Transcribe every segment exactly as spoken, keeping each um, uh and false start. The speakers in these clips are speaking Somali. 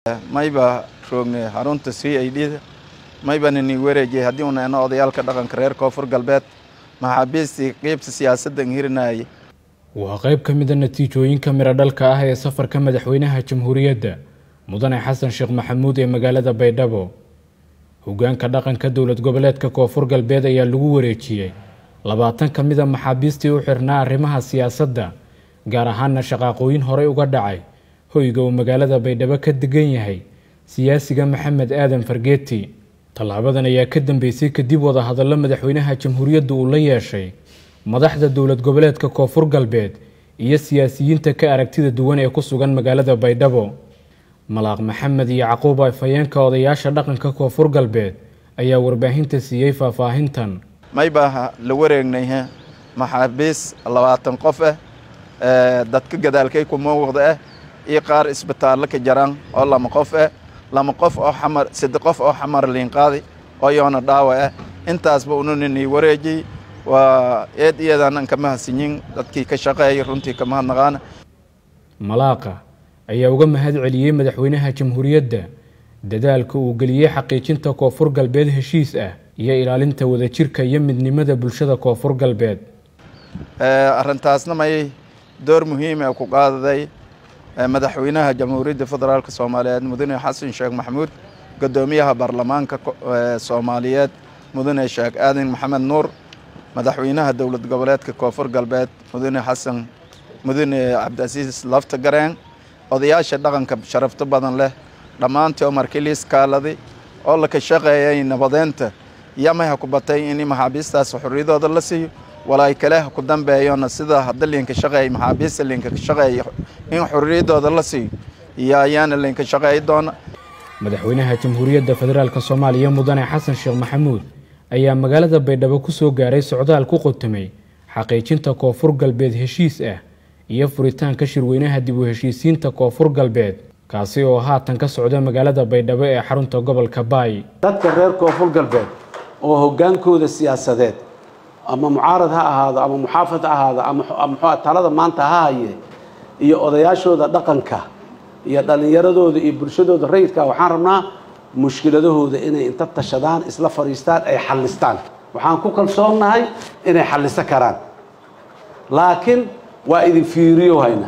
mayba rogne harunta C I D mayba nini wareejay hadii uu nayno odayaalka dhaqanka reer Koonfur Galbeed maxaabiistii qaybta siyaasadda hirinayay waa qayb ka mid ah natiijooyinka mira dhalka ah ee safarka madaxweynaha jamhuuriyadda mudane xasan sheekh maxamuud ee magaalada Baydhabo hogaanka dhaqanka dawlad goboleedka Koonfur Galbeed ayaa lagu wareejiyay labaatan ka mid ah maxaabiistii u xirnaa arrimaha siyaasadda gaar ahaan shaqaqooyin hore uga dhacay hoyga uu magaalada Baydhabo ka degan yahay siyaasiga Maxamed Aadan Fargeeti talaabadan ayaa ka dambeysay kadib wada hadallo madaxweynaha jamhuuriyadda uu la yeeshay madaxda dawlad goboleedka Koonfur Galbeed iyo siyaasiyiinta ka aragtida duwan ee ku sugan magaalada Baydhabo Malaaq Maxamed iyo Yacquub Afayeenka odayaasha dhaqanka Koonfur Galbeed ayaa warbaahinta siiyay faahfaahintan mayba la wareegnay maxaabiis labaatan qof ah dadka gadaalkay ku muuqda iyo qaar isbitaal ka jaran oo lama qof ah lama qof oo xamar saddex qof oo xamar liin qaadi oo yoona dhaawac intaas ba ununi wareejay waa eed iyadan kama hasinyin dadkii ka shaqeeyay runtii kama naqaan Malaaqa ayaa uga mahad celiyay madaxweynaha jamhuuriyadda dadaalka uu galiyay xaqiijinta Koonfur Galbeed heshiis ah iyo ilaalinta wadajirka iyo midnimada bulshada Koonfur Galbeed ee arintaasna may door muhiim ah ku qaaday madaxweynaha jamhuuriyadda federaalka Soomaaliyeed mudane xasan sheekh maxamuud gudoomiyaha baarlamaanka Soomaaliyeed mudane sheekh aadan maxamed nuur madaxweynaha dawlad goboleedka Koonfur Galbeed mudane xasan mudane cabdisiis lafta gareen odayaasha dhaqanka sharafta badan leh dhamaantii markii liis kaaladi oo la ka shaqeeyay nabadeenta yamaha ku batay in maxaabiistaas xorriyadooda la siiyo walaay kale ku dambeeyona sida hadda linka shaqeey maxaabiista linka shaqeey in xorriyadooda la siiyo iyo ayaan linka shaqeey doona madaxweynaha jamhuuriyadda federaalka Soomaaliya mudane xasan sheekh maxamuud ayaa magaalada Baydhabo ku soo gaaray socdaal ku qotomay xaqiijinta Koonfur Galbeed heshiis ah iyo furitaanka shirweynaha dib u heshiisiinta Koonfur Galbeed kaasi oo haatan ka socda magaalada Baydhabo ee xarunta gobolka Baay dadka reer Koonfur Galbeed oo hogaankooda siyaasadeed ama mucaarad ha ahaado ama muxaafad ha ahaado ama talada maanta ha haye iyo odayaashooda dhaqanka iyo dhalinyaradooda iyo bulshadooda rayidka waxaan rabnaa mushkiladahooda inay inta tashadaan isla fariistaan ay xallistaan waxaan ku kalsoonahay inay xalliso karaan laakiin waa idin fiiriyo hayna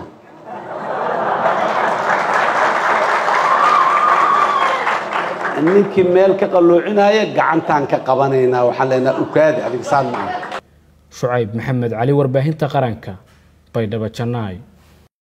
ninkii meel ka qaloocinaya gacantaan ka qabanaynaa waxaan leenahay ukaadi adigsaan macna Shucayb Maxamed Cali warbaahinta qaranka Baydhabo Janaay